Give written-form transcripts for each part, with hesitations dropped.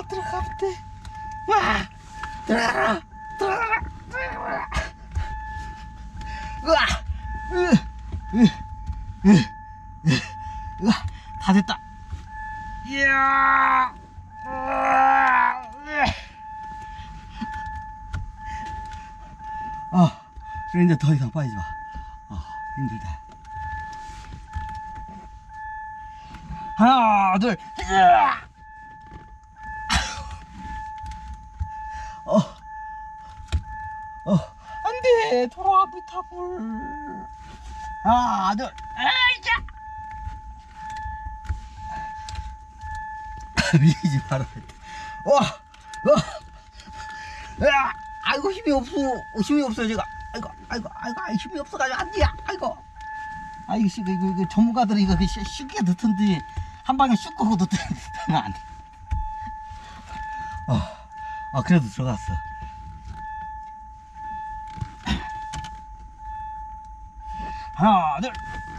들어가면 돼. 와, 들어가라, 들어가라, 들어가라. 으아, 으아, 다 됐다. 이야, 그래 이제 더 이상 빠지지 마. 힘들다. 하나, 둘, 안 돼. 돌아와, 비타불. 하나, 둘, 아이자. 밀리지 말아야 돼. 아이고, 힘이 없어. 힘이 없어, 제가. 아이고, 힘이 없어가지고 안 돼. 아이고, 이거 전문가들이 이거 쉽게 넣던데, 한 방에 슉 꺾고 넣으면 안 돼. 그래도 들어갔어. 하나, 둘.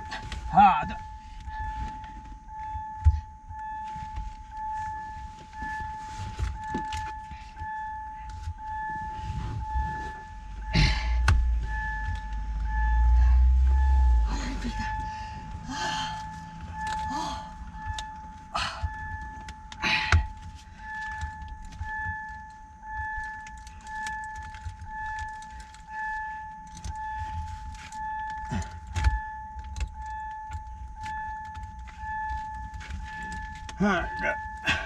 하나, 둘.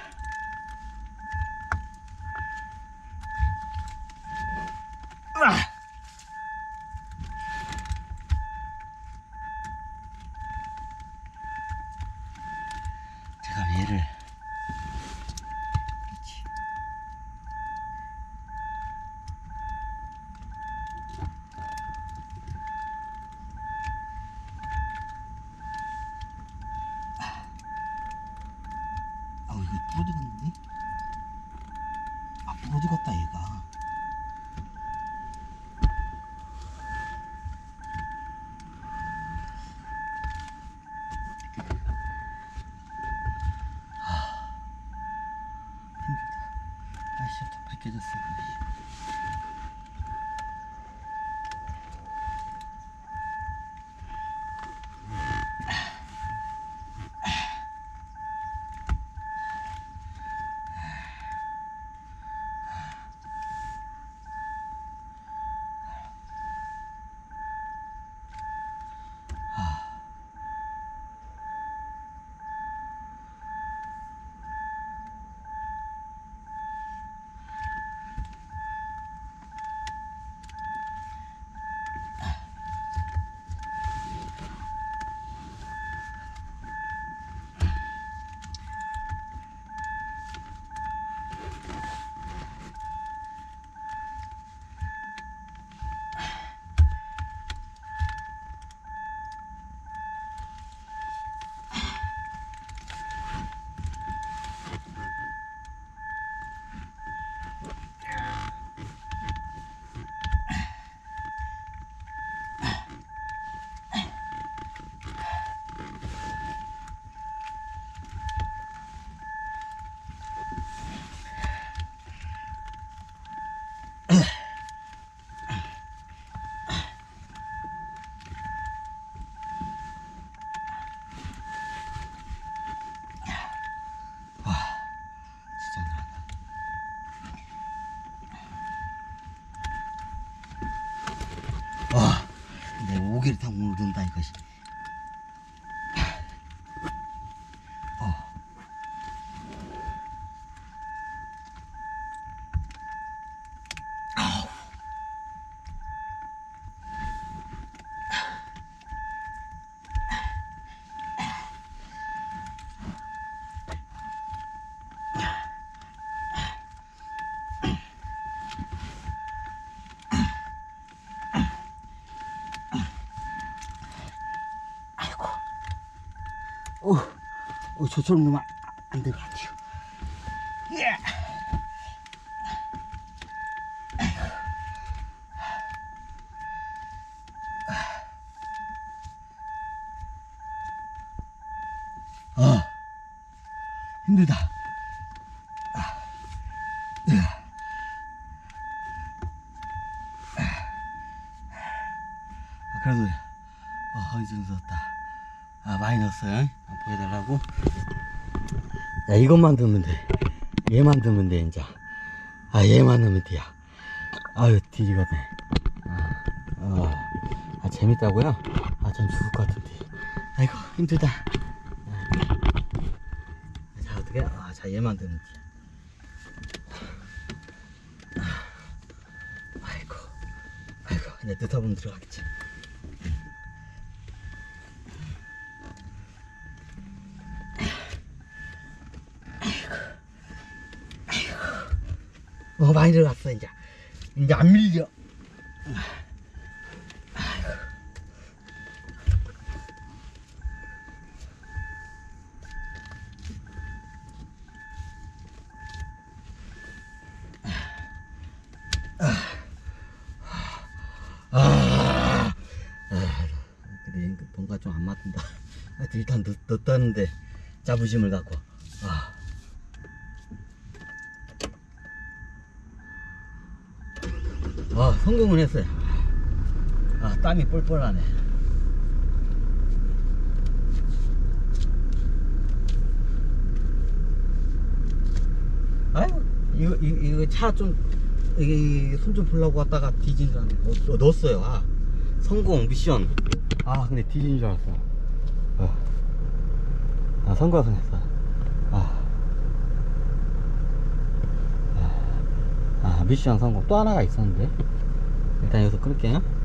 제가 얘를 그렇지. 이거 부러지겠는데? 부러지겠다 얘가. 힘들다. 아이씨, 다 벗겨졌어. 내 오기를 타고 오늘 든다 이것이. 저처럼 놓으면 안 될 것 같아요. 힘들다. 그래도 어느 정도 넣었다. 많이 넣었어요. 보여달라고. 야, 이것만 넣으면 돼. 얘만 넣으면 돼 이제. 얘만 넣으면 돼야. 아유 뒤지겠네. 재밌다고요? 전 죽을 것 같은데. 아이고 힘들다. 자 어떻게? 자 얘만 넣으면 돼. 아이고 이제 넣다 보면 들어가겠지. 많이 들어갔어. 이제 안 밀려. 근데 뭔가 좀 안 맞는다. 일단 넣었다는데 자부심을 갖고. 성공은 했어요. 땀이 뻘뻘하네. 아유, 이거 차 좀, 손 좀 보려고 왔다가 뒤진 줄 알았네. 넣었어요. 성공, 미션. 근데 뒤진 줄 알았어. 성공은 했어. 미션 성공. 또 하나가 있었는데. 일단 여기서 끊을게요.